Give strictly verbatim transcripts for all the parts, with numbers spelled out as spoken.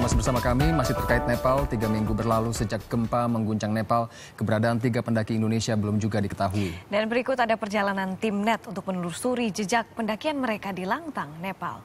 masih bersama kami, masih terkait Nepal. Tiga minggu berlalu sejak gempa mengguncang Nepal, keberadaan tiga pendaki Indonesia belum juga diketahui. Dan berikut ada perjalanan tim Net untuk menelusuri jejak pendakian mereka di Langtang, Nepal.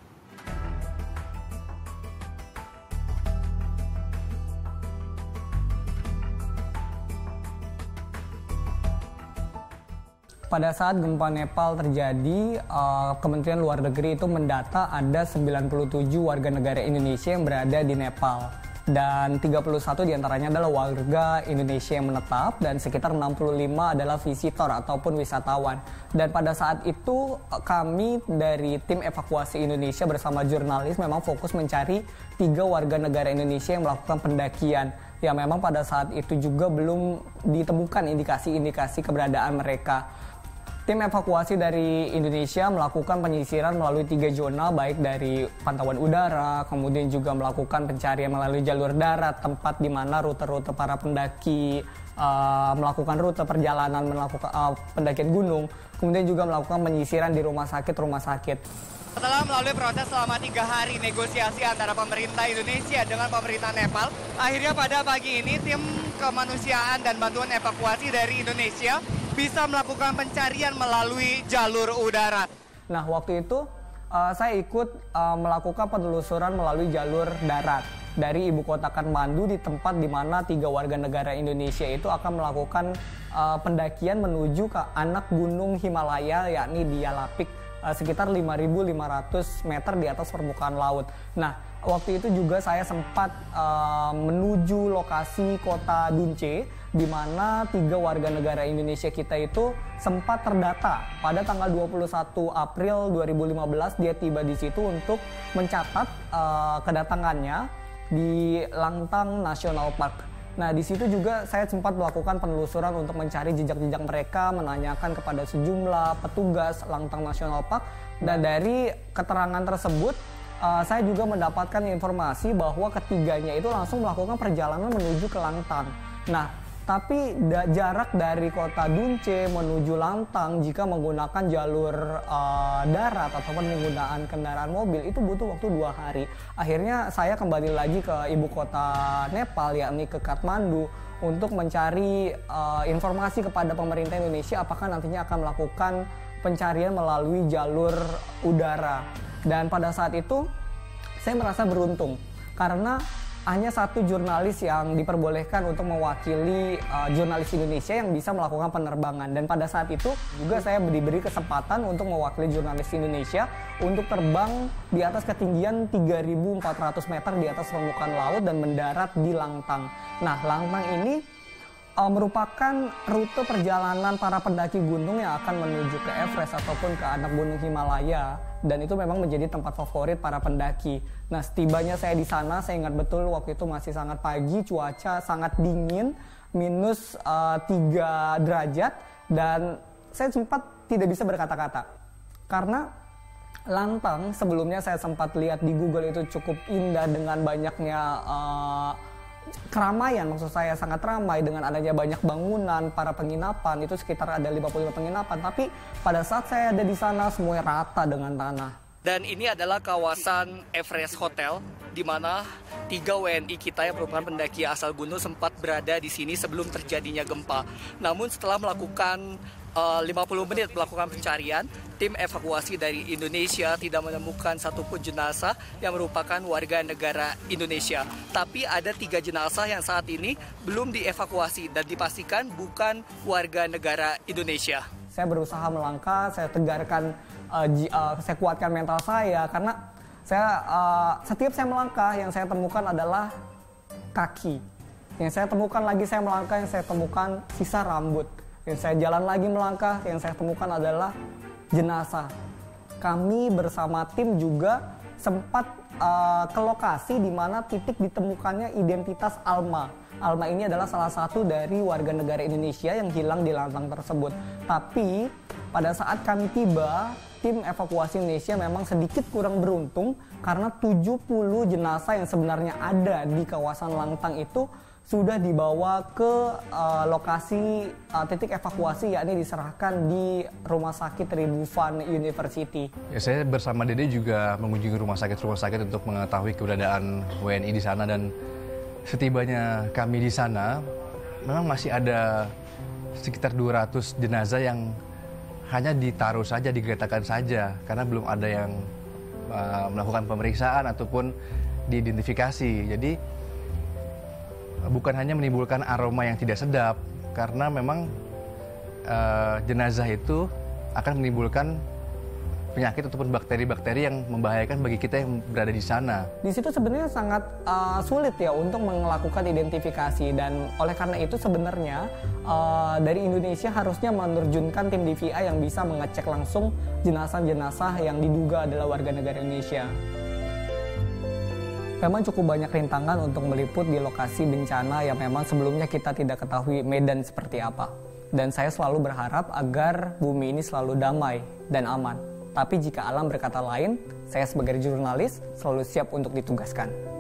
Pada saat gempa Nepal terjadi, uh, Kementerian Luar Negeri itu mendata ada sembilan puluh tujuh warga negara Indonesia yang berada di Nepal. Dan tiga puluh satu diantaranya adalah warga Indonesia yang menetap dan sekitar enam puluh lima adalah visitor ataupun wisatawan. Dan pada saat itu kami dari tim evakuasi Indonesia bersama jurnalis memang fokus mencari tiga warga negara Indonesia yang melakukan pendakian. Ya memang pada saat itu juga belum ditemukan indikasi-indikasi keberadaan mereka. Tim evakuasi dari Indonesia melakukan penyisiran melalui tiga zona, baik dari pantauan udara, kemudian juga melakukan pencarian melalui jalur darat, tempat di mana rute-rute para pendaki uh, melakukan rute perjalanan melakukan uh, pendakian gunung, kemudian juga melakukan penyisiran di rumah sakit-rumah sakit. Setelah melalui proses selama tiga hari negosiasi antara pemerintah Indonesia dengan pemerintah Nepal, akhirnya pada pagi ini tim kemanusiaan dan bantuan evakuasi dari Indonesia bisa melakukan pencarian melalui jalur udara. Nah, waktu itu uh, saya ikut uh, melakukan penelusuran melalui jalur darat dari ibu kota Kathmandu, di tempat di mana tiga warga negara Indonesia itu akan melakukan uh, pendakian menuju ke anak gunung Himalaya, yakni di Yalapik, uh, sekitar lima ribu lima ratus meter di atas permukaan laut. Nah, waktu itu juga saya sempat uh, menuju lokasi kota Dunce, di mana tiga warga negara Indonesia kita itu sempat terdata pada tanggal dua puluh satu April dua ribu lima belas. Dia tiba di situ untuk mencatat uh, kedatangannya di Langtang National Park. Nah, di situ juga saya sempat melakukan penelusuran untuk mencari jejak-jejak mereka, menanyakan kepada sejumlah petugas Langtang National Park. Dan dari keterangan tersebut, uh, saya juga mendapatkan informasi bahwa ketiganya itu langsung melakukan perjalanan menuju ke Langtang. Nah, tapi da jarak dari kota Dunce menuju Langtang jika menggunakan jalur uh, darat ataupun menggunakan kendaraan mobil itu butuh waktu dua hari. Akhirnya saya kembali lagi ke ibu kota Nepal, yakni ke Kathmandu, untuk mencari uh, informasi kepada pemerintah Indonesia apakah nantinya akan melakukan pencarian melalui jalur udara. Dan pada saat itu saya merasa beruntung karena hanya satu jurnalis yang diperbolehkan untuk mewakili uh, jurnalis Indonesia yang bisa melakukan penerbangan. Dan pada saat itu juga saya diberi kesempatan untuk mewakili jurnalis Indonesia untuk terbang di atas ketinggian tiga ribu empat ratus meter di atas permukaan laut dan mendarat di Langtang. Nah, Langtang ini uh, merupakan rute perjalanan para pendaki gunung yang akan menuju ke Everest ataupun ke anak gunung Himalaya. Dan itu memang menjadi tempat favorit para pendaki. Nah, setibanya saya di sana, saya ingat betul waktu itu masih sangat pagi, cuaca sangat dingin, minus uh, tiga derajat, dan saya sempat tidak bisa berkata-kata. Karena Langtang sebelumnya saya sempat lihat di Google itu cukup indah dengan banyaknya uh, keramaian, maksud saya sangat ramai dengan adanya banyak bangunan, para penginapan, itu sekitar ada lima puluh lima penginapan. Tapi pada saat saya ada di sana semuanya rata dengan tanah. Dan ini adalah kawasan Everest Hotel, di mana tiga W N I kita yang merupakan pendaki asal gunung sempat berada di sini sebelum terjadinya gempa. Namun setelah melakukan uh, lima puluh menit melakukan pencarian, tim evakuasi dari Indonesia tidak menemukan satupun jenazah yang merupakan warga negara Indonesia. Tapi ada tiga jenazah yang saat ini belum dievakuasi dan dipastikan bukan warga negara Indonesia. Saya berusaha melangkah, saya tegarkan, uh, uh, saya kuatkan mental saya karena saya uh, setiap saya melangkah yang saya temukan adalah kaki. Yang saya temukan lagi saya melangkah, yang saya temukan sisa rambut. Yang saya jalan lagi melangkah, yang saya temukan adalah jenazah. Kami bersama tim juga sempat uh, ke lokasi di mana titik ditemukannya identitas Alma. Alma ini adalah salah satu dari warga negara Indonesia yang hilang di Langtang tersebut. Tapi pada saat kami tiba, tim evakuasi Indonesia memang sedikit kurang beruntung karena tujuh puluh jenazah yang sebenarnya ada di kawasan Langtang itu sudah dibawa ke uh, lokasi uh, titik evakuasi, yakni diserahkan di Rumah Sakit Ridwan University. Ya, saya bersama Dede juga mengunjungi rumah sakit-rumah sakit untuk mengetahui keberadaan W N I di sana, dan setibanya kami di sana memang masih ada sekitar dua ratus jenazah yang hanya ditaruh saja, digeletakan saja, karena belum ada yang uh, melakukan pemeriksaan ataupun diidentifikasi. Jadi bukan hanya menimbulkan aroma yang tidak sedap, karena memang uh, jenazah itu akan menimbulkan penyakit ataupun bakteri-bakteri yang membahayakan bagi kita yang berada di sana. Di situ sebenarnya sangat uh, sulit ya untuk melakukan identifikasi, dan oleh karena itu sebenarnya uh, dari Indonesia harusnya menerjunkan tim D V I yang bisa mengecek langsung jenazah-jenazah yang diduga adalah warga negara Indonesia. Memang cukup banyak rintangan untuk meliput di lokasi bencana yang memang sebelumnya kita tidak ketahui medan seperti apa. Dan saya selalu berharap agar bumi ini selalu damai dan aman. Tapi jika alam berkata lain, saya sebagai jurnalis selalu siap untuk ditugaskan.